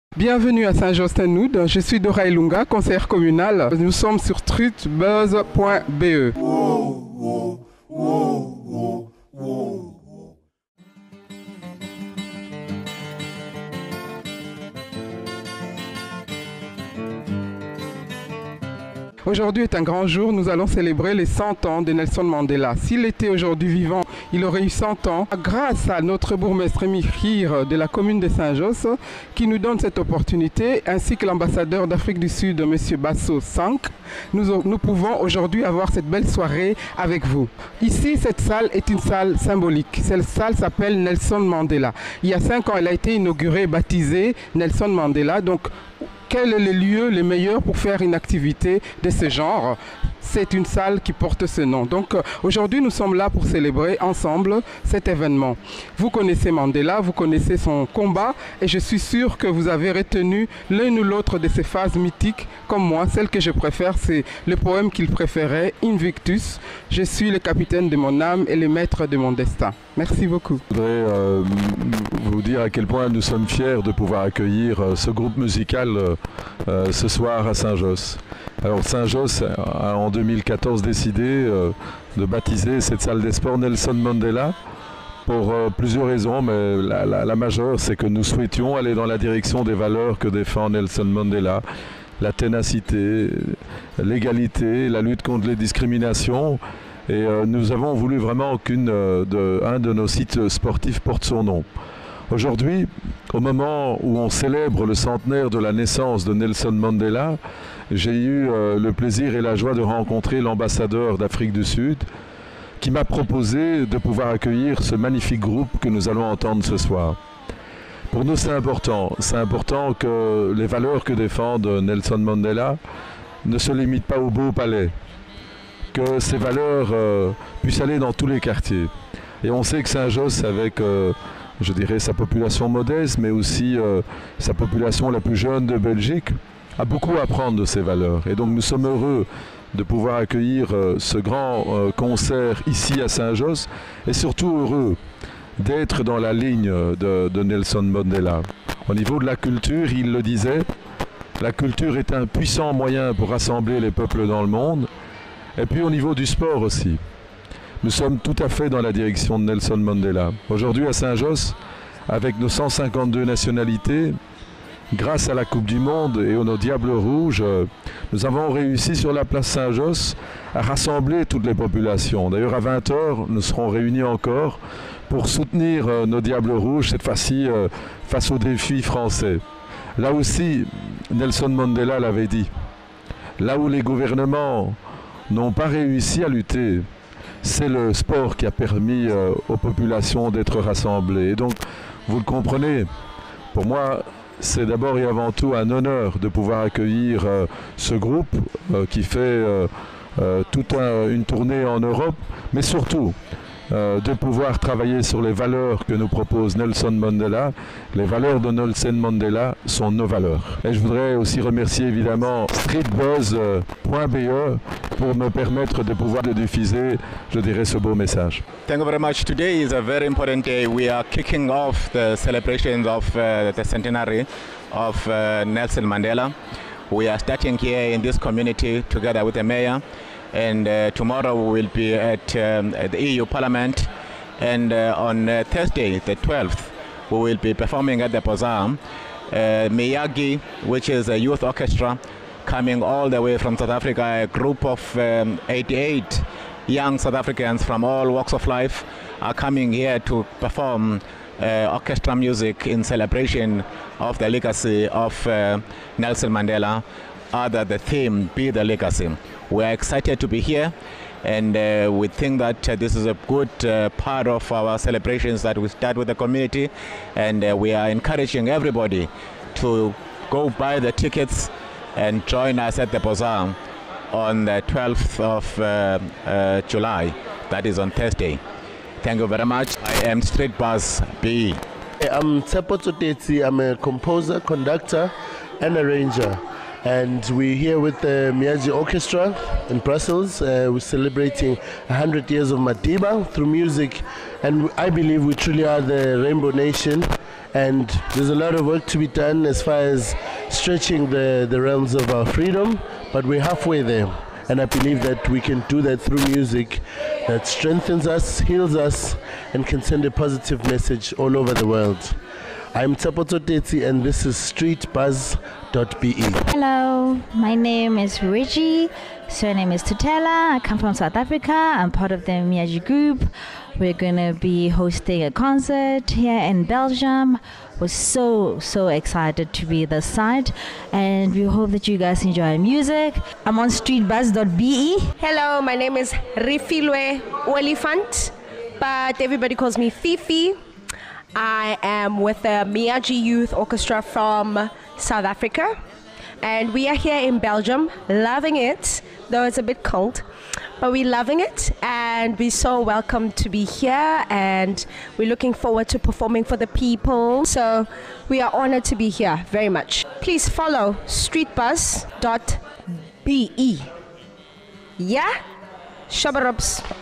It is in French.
Bienvenue à Saint-Josse-ten-Noode, je suis Dora Ilunga, conseillère communale. Nous sommes sur truthbuzz.be. Aujourd'hui est un grand jour, nous allons célébrer les 100 ans de Nelson Mandela. S'il était aujourd'hui vivant, il aurait eu 100 ans. Grâce à notre bourgmestre Khir de la commune de Saint-Josse qui nous donne cette opportunité, ainsi que l'ambassadeur d'Afrique du Sud, M. Basso Sank, nous pouvons aujourd'hui avoir cette belle soirée avec vous. Ici, cette salle est une salle symbolique. Cette salle s'appelle Nelson Mandela. Il y a 5 ans, elle a été inaugurée, baptisée Nelson Mandela. Donc, quel est le lieu le meilleur pour faire une activité de ce genre? C'est une salle qui porte ce nom. Donc aujourd'hui, nous sommes là pour célébrer ensemble cet événement. Vous connaissez Mandela, vous connaissez son combat et je suis sûr que vous avez retenu l'une ou l'autre de ces phases mythiques comme moi. Celle que je préfère, c'est le poème qu'il préférait, Invictus. Je suis le capitaine de mon âme et le maître de mon destin. Merci beaucoup. Je voudrais vous dire à quel point nous sommes fiers de pouvoir accueillir ce groupe musical ce soir à Saint-Josse. Alors Saint-Josse a en 2014 décidé de baptiser cette salle des sports Nelson Mandela pour plusieurs raisons, mais la majeure c'est que nous souhaitions aller dans la direction des valeurs que défend Nelson Mandela, la ténacité, l'égalité, la lutte contre les discriminations. Et nous avons voulu vraiment qu'un de nos sites sportifs porte son nom. Aujourd'hui, au moment où on célèbre le centenaire de la naissance de Nelson Mandela, j'ai eu le plaisir et la joie de rencontrer l'ambassadeur d'Afrique du Sud qui m'a proposé de pouvoir accueillir ce magnifique groupe que nous allons entendre ce soir. Pour nous, c'est important. C'est important que les valeurs que défendent Nelson Mandela ne se limitent pas au beau palais, que ces valeurs puissent aller dans tous les quartiers. Et on sait que Saint-Josse, avec je dirais sa population modeste, mais aussi sa population la plus jeune de Belgique, a beaucoup à prendre de ces valeurs. Et donc nous sommes heureux de pouvoir accueillir ce grand concert ici à Saint-Josse et surtout heureux d'être dans la ligne de Nelson Mandela. Au niveau de la culture, il le disait, la culture est un puissant moyen pour rassembler les peuples dans le monde. Et puis au niveau du sport aussi. Nous sommes tout à fait dans la direction de Nelson Mandela. Aujourd'hui à Saint-Josse, avec nos 152 nationalités, grâce à la Coupe du Monde et aux Diables Rouges, nous avons réussi sur la place Saint-Josse à rassembler toutes les populations. D'ailleurs à 20 h, nous serons réunis encore pour soutenir nos Diables Rouges, cette fois-ci face aux défis français. Là aussi, Nelson Mandela l'avait dit, là où les gouvernements n'ont pas réussi à lutter, c'est le sport qui a permis aux populations d'être rassemblées. Et donc, vous le comprenez, pour moi, c'est d'abord et avant tout un honneur de pouvoir accueillir ce groupe qui fait toute une tournée en Europe, mais surtout de pouvoir travailler sur les valeurs que nous propose Nelson Mandela. Les valeurs de Nelson Mandela sont nos valeurs. Et je voudrais aussi remercier évidemment streetbuzz.be pour me permettre de pouvoir diffuser, je dirais, ce beau message. Thank you very much. Today is a very important day. We are kicking off the celebrations of the centenary of Nelson Mandela. We are starting here in this community together with the mayor. And tomorrow we will be at the EU Parliament, and on Thursday the 12th we will be performing at the Bazaar. Miyagi, which is a youth orchestra coming all the way from South Africa, a group of 88 young South Africans from all walks of life are coming here to perform orchestra music in celebration of the legacy of Nelson Mandela. Other the theme be the legacy. We are excited to be here, and we think that this is a good part of our celebrations that we start with the community, and we are encouraging everybody to go buy the tickets and join us at the Bazaar on the 12th of July. That is on Thursday. Thank you very much. I am Street Buzz BE. I'm Tsepo Tsotetsi. I'm a composer, conductor, and arranger. And we're here with the Miyagi Orchestra in Brussels. We're celebrating 100 years of Madiba through music. And I believe we truly are the Rainbow Nation. And there's a lot of work to be done as far as stretching the realms of our freedom, but we're halfway there. And I believe that we can do that through music that strengthens us, heals us, and can send a positive message all over the world. I'm Tsepo Tsotetsi, and this is streetbuzz.be. Hello, my name is Reggie. Surname is Tutela. I come from South Africa. I'm part of the Miyagi group. We're going to be hosting a concert here in Belgium. We're so excited to be this side, and we hope that you guys enjoy music. I'm on streetbuzz.be. Hello, my name is Rifilwe Olifant, but everybody calls me Fifi. I am with the Miyagi Youth Orchestra from South Africa, and we are here in Belgium, loving it, though it's a bit cold, but we're loving it, and we're so welcome to be here, and we're looking forward to performing for the people, so we are honored to be here very much. Please follow streetbuzz.be. Yeah? Shabbarubs.